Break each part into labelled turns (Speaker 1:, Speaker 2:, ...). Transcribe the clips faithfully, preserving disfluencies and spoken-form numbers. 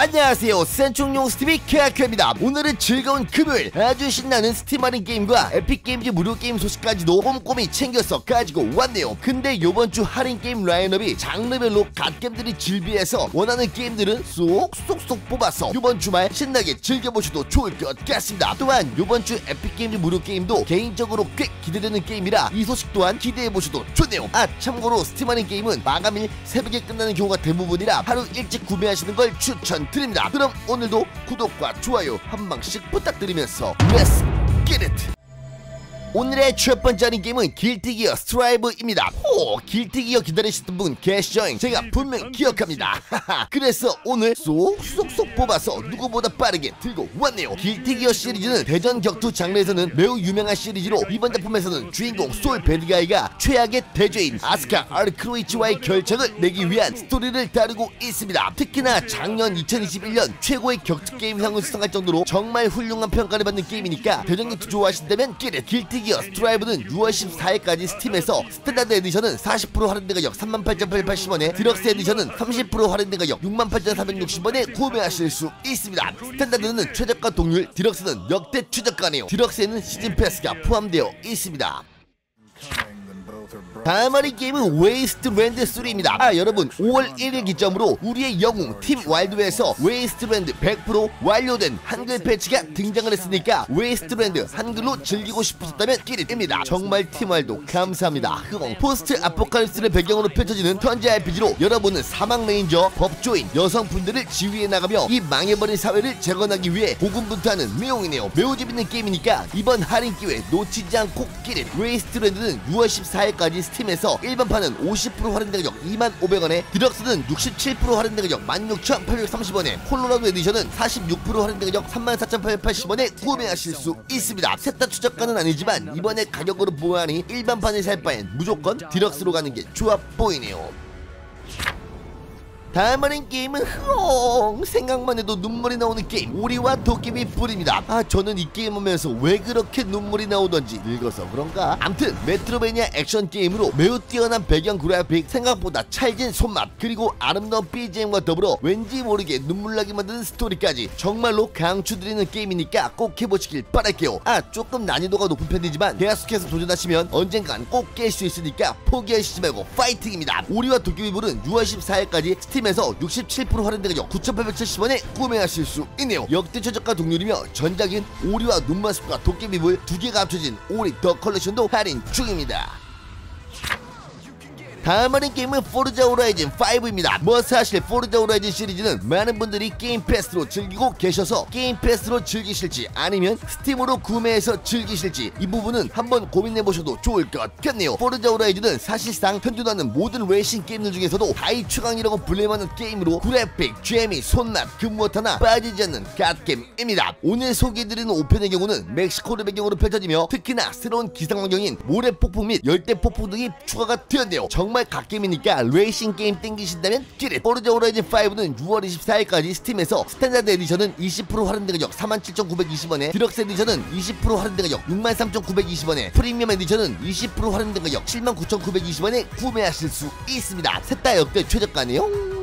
Speaker 1: 안녕하세요, 센충용 스티비 케아케입니다. 오늘은 즐거운 금요일, 아주 신나는 스팀 할인 게임과 에픽게임즈 무료 게임 소식까지도 꼼꼼히 챙겨서 가지고 왔네요. 근데 요번주 할인 게임 라인업이 장르별로 갓겜들이 질비해서 원하는 게임들은 쏙쏙쏙 뽑아서 요번 주말 신나게 즐겨보셔도 좋을 것 같습니다. 또한 요번주 에픽게임즈 무료 게임도 개인적으로 꽤 기대되는 게임이라 이 소식 또한 기대해보셔도 좋네요. 아, 참고로 스팀 할인 게임은 마감일 새벽에 끝나는 경우가 대부분이라 하루 일찍 구매하시는 걸 추천드립니다. 그럼 오늘도 구독과 좋아요 한 방씩 부탁드리면서 Let's get it! 오늘의 첫 번째 할인 게임은 길티기어 스트라이브입니다. 오, 길티기어 기다리셨던 분 계시죠? 제가 분명 기억합니다. 그래서 오늘 쏙쏙쏙 뽑아서 누구보다 빠르게 들고 왔네요. 길티기어 시리즈는 대전 격투 장르에서는 매우 유명한 시리즈로 이번 작품에서는 주인공 솔 배드가이가 최악의 대죄인 아스카 아르크로이치와의 결정을 내기 위한 스토리를 다루고 있습니다. 특히나 작년 이천이십일 년 최고의 격투 게임상을 수상할 정도로 정말 훌륭한 평가를 받는 게임이니까 대전 격투 좋아하신다면 길티 길티기어 스트라이브는 유월 십사일까지 스팀에서 스탠다드 에디션은 사십 퍼센트 할인된 가격 삼만 팔천팔백팔십 원에 디럭스 에디션은 삼십 퍼센트 할인된 가격 육만 팔천사백육십 원에 구매하실 수 있습니다. 스탠다드는 최저가 동률, 디럭스는 역대 최저가네요. 디럭스에는 시즌 패스가 포함되어 있습니다. 다음 할인 게임은 웨이스트랜드 쓰리입니다. 아, 여러분, 오월 일일 기점으로 우리의 영웅 팀 와일드에서 웨이스트랜드 백 퍼센트 완료된 한글 패치가 등장을 했으니까 웨이스트랜드 한글로 즐기고 싶으셨다면 끼리입니다. 정말 팀 와일드 감사합니다. 흐엉. 포스트 아포칼립스를 배경으로 펼쳐지는 턴제 알피지로 여러분은 사막 레인저, 법조인, 여성분들을 지휘해 나가며 이 망해버린 사회를 재건하기 위해 고군분투하는 내용이네요. 매우 재밌는 게임이니까 이번 할인 기회 놓치지 않고 끼리. 웨이스트랜드는 유월 십사일까지 스팀에서 일반판은 오십 퍼센트 할인된 가격 이만 오백 원에, 디럭스는 육십칠 퍼센트 할인된 가격 만 육천팔백삼십 원에, 콜로라도 에디션은 사십육 퍼센트 할인된 가격 삼만 사천팔백팔십 원에 구매하실 수 있습니다. 셋 다 추저가는 아니지만 이번에 가격으로 보아하니 일반판을 살 바엔 무조건 디럭스로 가는 게 좋아 보이네요. 다음 할인 게임은 흐엉, 생각만 해도 눈물이 나오는 게임, 오리와 도깨비 불입니다. 아, 저는 이 게임 하면서 왜 그렇게 눈물이 나오던지 늙어서 그런가? 암튼 메트로베니아 액션 게임으로 매우 뛰어난 배경 그래픽, 생각보다 찰진 손맛, 그리고 아름다운 비지엠과 더불어 왠지 모르게 눈물나게 만드는 스토리까지 정말로 강추드리는 게임이니까 꼭 해보시길 바랄게요. 아, 조금 난이도가 높은 편이지만 계속해서 도전하시면 언젠간 꼭 깰 수 있으니까 포기하시지 말고 파이팅입니다. 오리와 도깨비 불은 유월 십사일까지 스팀 에서 육십칠 퍼센트 할인된 가격 구천팔백칠십 원에 구매하실 수 있네요. 역대 최저가 동률이며 전작인 오리와 눈마습과 도깨비불 두 개가 합쳐진 오리 더 컬렉션도 할인 중입니다. 다음 할인 게임은 포르자 호라이즌 파이브입니다. 뭐 사실 포르자 호라이즌 시리즈는 많은 분들이 게임 패스로 즐기고 계셔서 게임 패스로 즐기실지 아니면 스팀으로 구매해서 즐기실지 이 부분은 한번 고민해보셔도 좋을 것 같네요. 포르자 호라이즌은 사실상 현존하는 모든 레이싱 게임들 중에서도 하이 최강이라고 불릴만한 게임으로 그래픽, 재미, 손맛 그 무엇 하나 빠지지 않는 갓게임입니다. 오늘 소개해드리는 오 편의 경우는 멕시코를 배경으로 펼쳐지며 특히나 새로운 기상환경인 모래폭풍 및 열대폭풍 등이 추가가 되었네요. 정말 갓게임이니까 레이싱 게임 땡기신다면 끼리. 포르자 호라이즌 파이브는 유월 이십사일까지 스팀에서 스탠다드 에디션은 이십 퍼센트 할인된 가격 사만 칠천구백이십 원에, 디럭스 에디션은 이십 퍼센트 할인된 가격 육만 삼천구백이십 원에, 프리미엄 에디션은 이십 퍼센트 할인된 가격 칠만 구천구백이십 원에 구매하실 수 있습니다. 셋 다 역대 최저가네요.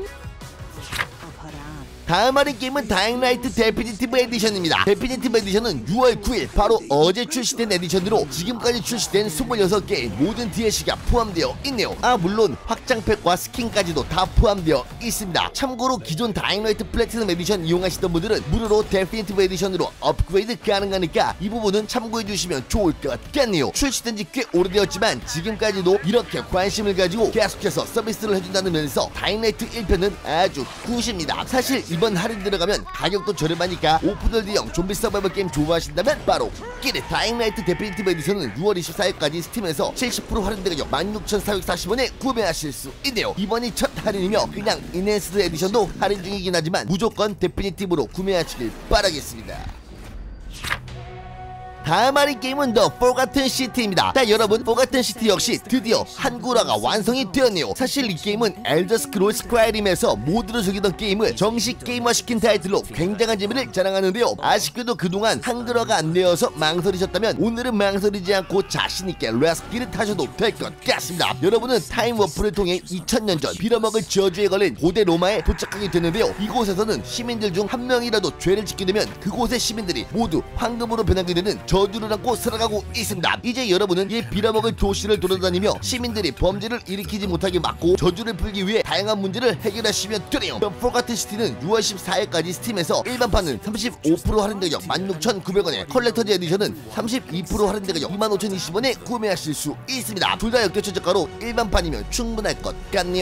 Speaker 1: 다음 할인 게임은 다잉라이트 데피니티브 에디션입니다. 데피니티브 에디션은 유월 구일 바로 어제 출시된 에디션으로 지금까지 출시된 이십육 개의 모든 디엘씨가 포함되어 있네요. 아, 물론 확장팩과 스킨까지도 다 포함되어 있습니다. 참고로 기존 다잉라이트 플래티넘 에디션 이용하시던 분들은 무료로 데피니티브 에디션으로 업그레이드 가능하니까 이 부분은 참고해주시면 좋을 것 같네요. 출시된 지 꽤 오래되었지만 지금까지도 이렇게 관심을 가지고 계속해서 서비스를 해준다는 면에서 다잉라이트 일 편은 아주 굿입니다. 사실 이번 할인 들어가면 가격도 저렴하니까 오픈월드형 좀비 서바이벌 게임 좋아하신다면 바로 끼리. 다잉라이트 데피니티브 에디션은 유월 이십사일까지 스팀에서 칠십 퍼센트 할인된 가격 만 육천사백사십 원에 구매하실 수 있네요. 이번이 첫 할인이며 그냥 인핸스드 에디션도 할인 중이긴 하지만 무조건 데피니티브로 구매하시길 바라겠습니다. 다음 할인 게임은 The Forgotten City입니다. 자 여러분, Forgotten City 역시 드디어 한글화가 완성이 되었네요. 사실 이 게임은 엘더 스크롤 스카이림에서 모두를 즐기던 게임을 정식 게임화시킨 타이틀로 굉장한 재미를 자랑하는데요. 아쉽게도 그동안 한글화가 안 되어서 망설이셨다면 오늘은 망설이지 않고 자신있게 레스키를 타셔도 될 것 같습니다. 여러분은 타임워프를 통해 이천 년 전 빌어먹을 저주에 걸린 고대 로마에 도착하게 되는데요. 이곳에서는 시민들 중 한 명이라도 죄를 짓게 되면 그곳의 시민들이 모두 황금으로 변하게 되는 저주를 안고 살아가고 있습니다. 이제 여러분은 이 빌어먹을 도시를 돌아다니며 시민들이 범죄를 일으키지 못하게 막고 저주를 풀기 위해 다양한 문제를 해결하시면 되네요. The Forgotten City는 유월 십사일까지 스팀에서 일반판은 삼십오 퍼센트 할인 가격 만 육천구백 원에, 컬렉터즈 에디션은 삼십이 퍼센트 할인 가격 이만 오천이십 원에 구매하실 수 있습니다. 둘 다 역대 최저가로 일반판이면 충분할 것 같네요.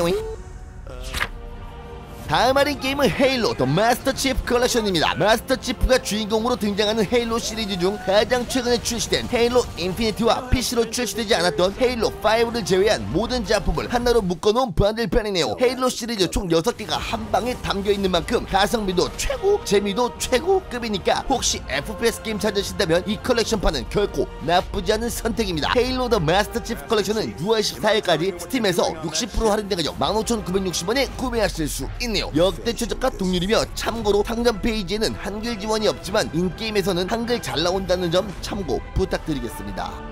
Speaker 1: 다음 할인 게임은 헤일로 더 마스터 치프 컬렉션입니다. 마스터 치프가 주인공으로 등장하는 헤일로 시리즈 중 가장 최근에 출시된 헤일로 인피니티와 피시로 출시되지 않았던 헤일로 파이브를 제외한 모든 작품을 하나로 묶어놓은 번들편이네요. 헤일로 시리즈 총 여섯 개가 한 방에 담겨있는 만큼 가성비도 최고, 재미도 최고급이니까 혹시 에프피에스 게임 찾으신다면 이 컬렉션판은 결코 나쁘지 않은 선택입니다. 헤일로 더 마스터 치프 컬렉션은 유월 십사일까지 스팀에서 육십 퍼센트 할인된 가격 만 오천구백육십 원에 구매하실 수 있네요. 역대 최저가 동률이며 참고로 상점 페이지에는 한글 지원이 없지만 인게임에서는 한글 잘 나온다는 점 참고 부탁드리겠습니다.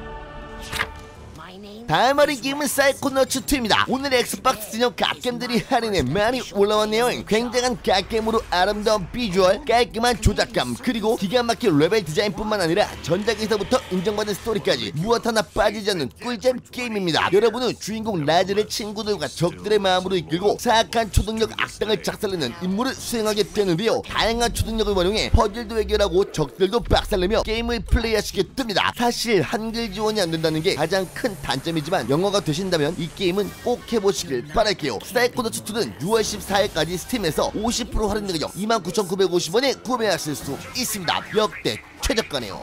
Speaker 1: 다음 할인 게임은 사이코너츠이입니다. 오늘 엑스박스 진영 갓겜들이 할인에 많이 올라왔네요. 굉장한 갓겜으로 아름다운 비주얼, 깔끔한 조작감, 그리고 기가 막힌 레벨 디자인뿐만 아니라 전작에서부터 인정받은 스토리까지 무엇 하나 빠지지 않는 꿀잼 게임입니다. 여러분은 주인공 라즈를 친구들과 적들의 마음으로 이끌고 사악한 초능력 악당을 작살내는 임무를 수행하게 되는데요. 다양한 초능력을 활용해 퍼즐도 해결하고 적들도 박살내며 게임을 플레이하시게 됩니다. 사실 한글 지원이 안 된다는 게 가장 큰 단점 지만 영어가 되신다면 이 게임은 꼭 해보시길 바랄게요. 사이코너츠이는 유월 십사일까지 스팀에서 오십 퍼센트 할인 가격 이만 구천구백오십 원에 구매하실 수 있습니다. 역대 최저가네요.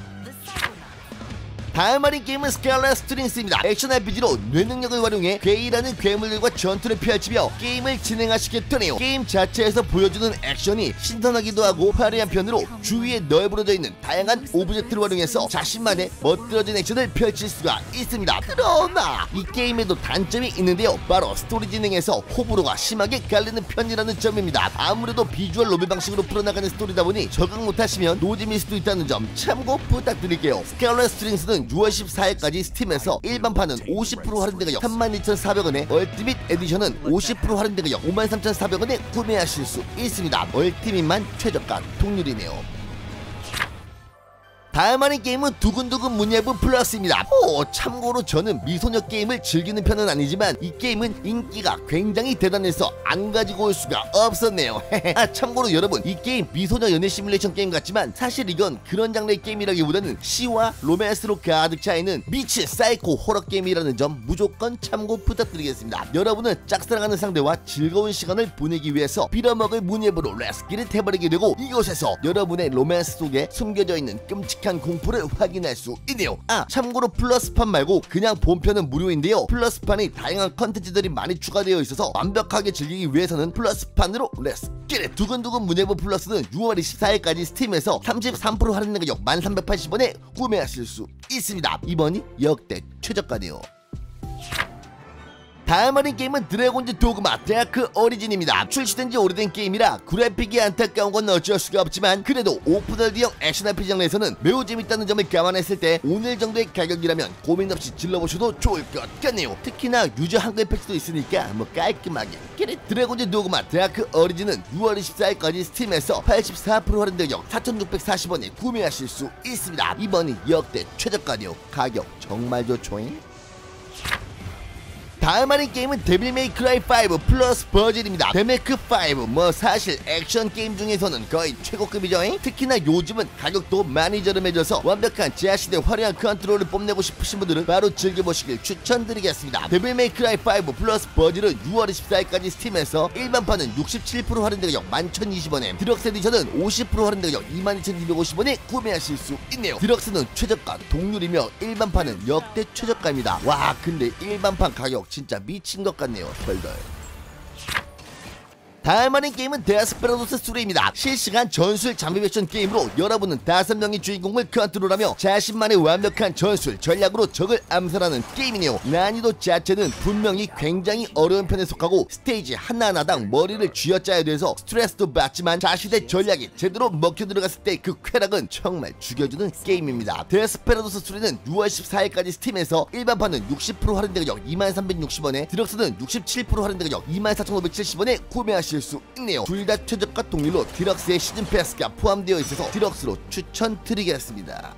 Speaker 1: 다음 할인 게임은 스칼렛 스트링스입니다. 액션 알피지로 뇌능력을 활용해 괴이라는 괴물들과 전투를 펼치며 게임을 진행하시게 되네요. 게임 자체에서 보여주는 액션이 신선하기도 하고 화려한 편으로 주위에 널브러져 있는 다양한 오브젝트를 활용해서 자신만의 멋들어진 액션을 펼칠 수가 있습니다. 그러나 이 게임에도 단점이 있는데요. 바로 스토리 진행에서 호불호가 심하게 갈리는 편이라는 점입니다. 아무래도 비주얼 로맨 방식으로 풀어나가는 스토리다 보니 적응 못하시면 노잼일 수도 있다는 점 참고 부탁드릴게요. 스칼렛 스트링스는 유월 십사일까지 스팀에서 일반판은 오십 퍼센트 할인된 가격 삼만 이천사백 원에, 얼티밋 에디션은 오십 퍼센트 할인된 가격 오만 삼천사백 원에 구매하실 수 있습니다. 얼티밋만 최저가 동률이네요. 다음 할인 게임은 두근두근 문예부 플러스입니다. 오, 참고로 저는 미소녀 게임을 즐기는 편은 아니지만 이 게임은 인기가 굉장히 대단해서 안 가지고 올 수가 없었네요. 아, 참고로 여러분, 이 게임 미소녀 연애 시뮬레이션 게임 같지만 사실 이건 그런 장르의 게임이라기보다는 시와 로맨스로 가득 차있는 미친 사이코 호러 게임이라는 점 무조건 참고 부탁드리겠습니다. 여러분은 짝사랑하는 상대와 즐거운 시간을 보내기 위해서 빌어먹을 문예부로 레스키를 해버리게 되고 이곳에서 여러분의 로맨스 속에 숨겨져 있는 끔찍한 공포를 확인할 수 있네요. 아, 참고로 플러스판 말고 그냥 본편은 무료인데요. 플러스판이 다양한 컨텐츠들이 많이 추가되어 있어서 완벽하게 즐기기 위해서는 플러스판으로 렛츠 겟잇! 두근두근 문예부 플러스는 유월 이십사일까지 스팀에서 삼십삼 퍼센트 할인 가격 만 삼백팔십 원에 구매하실 수 있습니다. 이번이 역대 최저가네요. 다음 할인 게임은 드래곤즈 도그마 다크 오리진입니다. 출시된지 오래된 게임이라 그래픽이 안타까운 건 어쩔 수가 없지만 그래도 오픈월드형 액션 알피지 장르에서는 매우 재밌다는 점을 감안했을 때 오늘 정도의 가격이라면 고민 없이 질러보셔도 좋을 것 같네요. 특히나 유저 한글 패치도 있으니까 뭐 깔끔하게 끼릿. 드래곤즈 도그마 다크 오리진은 유월 이십사일까지 스팀에서 팔십사 퍼센트 할인 가격 사천육백사십 원에 구매하실 수 있습니다. 이번이 역대 최저가네요. 가격 정말 좋죠잉. 다음 할인 게임은 데빌 메이 크라이 파이브 플러스 버질입니다. 데메크 파이브 뭐 사실 액션 게임 중에서는 거의 최고급이죠. 특히나 요즘은 가격도 많이 저렴해져서 완벽한 제아시대 화려한 컨트롤을 뽐내고 싶으신 분들은 바로 즐겨보시길 추천드리겠습니다. 데빌 메이 크라이 파이브 플러스 버질은 유월 이십사일까지 스팀에서 일반판은 육십칠 퍼센트 할인 가격 만 천이십 원에, 디럭스 에디션은 오십 퍼센트 할인 가격 이만 이천이백오십 원에 구매하실 수 있네요. 디럭스는 최저가 동률이며 일반판은 역대 최저가입니다. 와, 근데 일반판 가격 진짜 미친 것 같네요. 덜덜. 다음 하는 게임은 데스페라도스 쓰리입니다. 실시간 전술 장비 액션 게임으로 여러분은 다섯 명의 주인공을 컨트롤하며 자신만의 완벽한 전술 전략으로 적을 암살하는 게임이네요. 난이도 자체는 분명히 굉장히 어려운 편에 속하고 스테이지 하나하나당 머리를 쥐어짜야 돼서 스트레스도 받지만 자신의 전략이 제대로 먹혀 들어갔을 때 그 쾌락은 정말 죽여주는 게임입니다. 데스페라도스 쓰리는 유월 십사일까지 스팀에서 일반판은 육십 퍼센트 할인된 가격 이만 삼백육십 원에 디럭스는 육십칠 퍼센트 할인된 가격 이만 사천오백칠십 원에 구매하실 수 있네요. 둘 다 최저가 동률로 디럭스의 시즌 패스가 포함되어 있어서 디럭스로 추천드리겠습니다.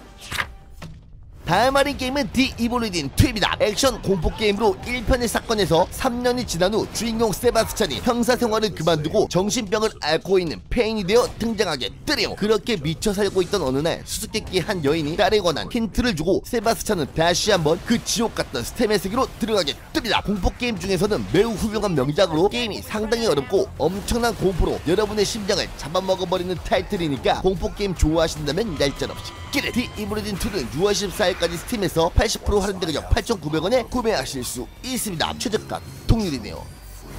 Speaker 1: 다음 할인 게임은 디 이볼리딘 투입니다. 액션 공포 게임으로 일 편의 사건에서 삼 년이 지난 후 주인공 세바스찬이 형사 생활을 그만두고 정신병을 앓고 있는 폐인이 되어 등장하게 되네요. 그렇게 미쳐 살고 있던 어느 날 수수께끼 한 여인이 딸에 관한 힌트를 주고 세바스찬은 다시 한번 그 지옥 같던 스템의 세계로 들어가게 됩니다. 공포 게임 중에서는 매우 훌륭한 명작으로 게임이 상당히 어렵고 엄청난 공포로 여러분의 심장을 잡아먹어버리는 타이틀이니까 공포 게임 좋아하신다면 얄짤없이 끼를. 디 이볼리딘 투는 유월 십사일까지 스팀에서 팔십 퍼센트 할인된 가격 팔천구백 원에 구매하실 수 있습니다. 최저가 동률이네요.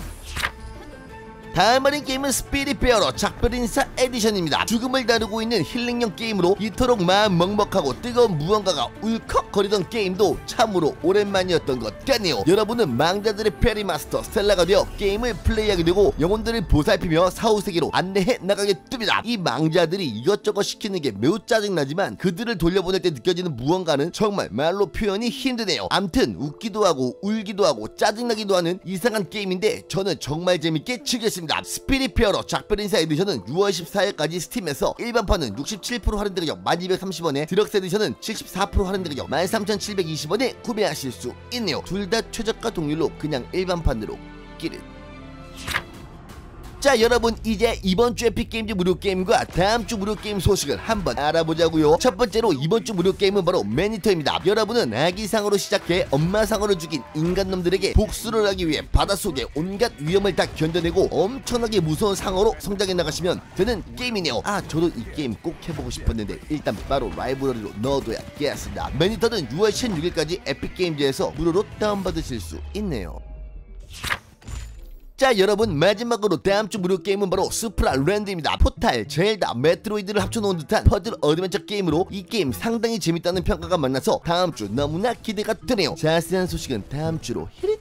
Speaker 1: 다음 할인 게임은 스피릿 베어러 작별인사 에디션입니다. 죽음을 다루고 있는 힐링형 게임으로 이토록 마음 먹먹하고 뜨거운 무언가가 울컥거리던 게임도 참으로 오랜만이었던 것 같네요. 여러분은 망자들의 페리마스터 스텔라가 되어 게임을 플레이하게 되고 영혼들을 보살피며 사후세계로 안내해 나가게 됩니다. 이 망자들이 이것저것 시키는 게 매우 짜증나지만 그들을 돌려보낼 때 느껴지는 무언가는 정말 말로 표현이 힘드네요. 암튼 웃기도 하고 울기도 하고 짜증나기도 하는 이상한 게임인데 저는 정말 재밌게 즐겼습니다. 스피릿 베어러 작별인사 에디션은 유월 십사일까지 스팀에서 일반판은 육십칠 퍼센트 할인된 가격 만 이백삼십 원에 디럭스 에디션은 칠십사 퍼센트 할인된 가격 만 삼천칠백이십 원에 구매하실 수 있네요. 둘 다 최저가 동률로 그냥 일반판으로 끼를. 자 여러분, 이제 이번주 에픽게임즈 무료게임과 다음주 무료게임 소식을 한번 알아보자고요. 첫 번째로 이번주 무료게임은 바로 매니터입니다. 여러분은 아기상어로 시작해 엄마상어를 죽인 인간놈들에게 복수를 하기 위해 바닷속에 온갖 위험을 다 견뎌내고 엄청나게 무서운 상어로 성장해 나가시면 되는 게임이네요. 아 저도 이 게임 꼭 해보고 싶었는데 일단 바로 라이브러리로 넣어둬야겠습니다. 매니터는 유월 십육일까지 에픽게임즈에서 무료로 다운받으실 수 있네요. 자 여러분, 마지막으로 다음주 무료게임은 바로 수프라랜드입니다. 포탈, 젤다, 메트로이드를 합쳐놓은 듯한 퍼즐 어드벤처 게임으로 이 게임 상당히 재밌다는 평가가 많아서 다음주 너무나 기대가 되네요. 자세한 소식은 다음주로 히릿.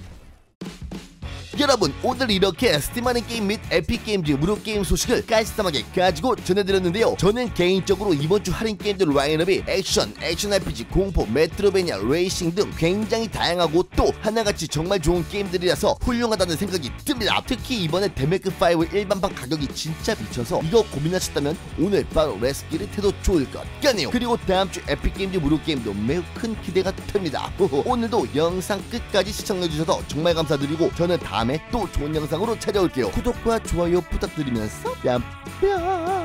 Speaker 1: 여러분, 오늘 이렇게 스팀하는 게임 및 에픽게임즈 무료게임 소식을 깔쌈하게 가지고 전해드렸는데요. 저는 개인적으로 이번주 할인 게임들 라인업이 액션, 액션 알피지, 공포, 메트로베니아, 레이싱 등 굉장히 다양하고 또 하나같이 정말 좋은 게임들이라서 훌륭하다는 생각이 듭니다. 특히 이번에 데메크5 일반판 가격이 진짜 미쳐서 이거 고민하셨다면 오늘 바로 레스키를 해도 좋을 것 같네요. 그리고 다음주 에픽게임즈 무료게임도 매우 큰 기대가 됩니다. 오늘도 영상 끝까지 시청해주셔서 정말 감사드리고 저는 다음에 또 좋은 영상으로 찾아올게요. 구독과 좋아요 부탁드리면서 뺨 뺨.